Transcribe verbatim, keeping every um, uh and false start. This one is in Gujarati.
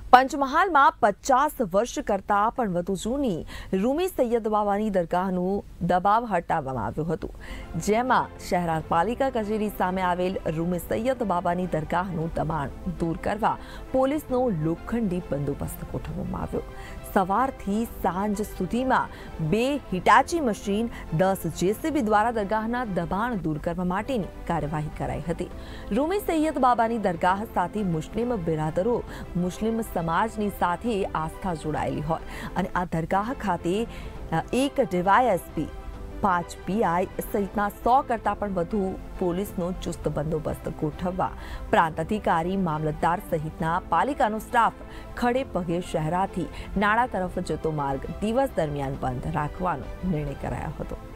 પંચમહાલમાં પચાસ વર્ષ કરતા પણ વધુ જૂની રૂમી સૈયદ બાબાની દરગાહનું દબાવ હટાવવામાં આવ્યું હતું, જેમાં શહેર પાલિકા કચેરી સામે આવેલ રૂમી સૈયદ બાબાની દરગાહનું દબાણ દૂર કરવા પોલીસનો લોખંડી બંદોબસ્ત ગોઠવવામાં આવ્યો। સવારથી સાંજ સુધીમાં બે હિટાચી મશીન, દસ જેસીબી દ્વારા દરગાહના દબાણ દૂર કરવા માટેની કાર્યવાહી કરાઈ હતી। રૂમી સૈયદ બાબાની દરગાહ સાથે મુસ્લિમ બિરાદરો મુસ્લિમ સમાજની સાથે આસ્થા જોડાયેલી હોય અને આ દરગાહ ખાતે એક ડીવાયએસપી, પાંચ પીઆઈ સહિતના સો કરતા પણ વધુ પોલીસનો ચુસ્ત બંદોબસ્ત ગોઠવવા પ્રાંત અધિકારી, મામલતદાર સહિતના પાલિકાનો સ્ટાફ ખડે પગે શહેરાથી નાળા તરફ જતો માર્ગ દિવસ દરમિયાન બંધ રાખવાનો નિર્ણય કરાયો હતો।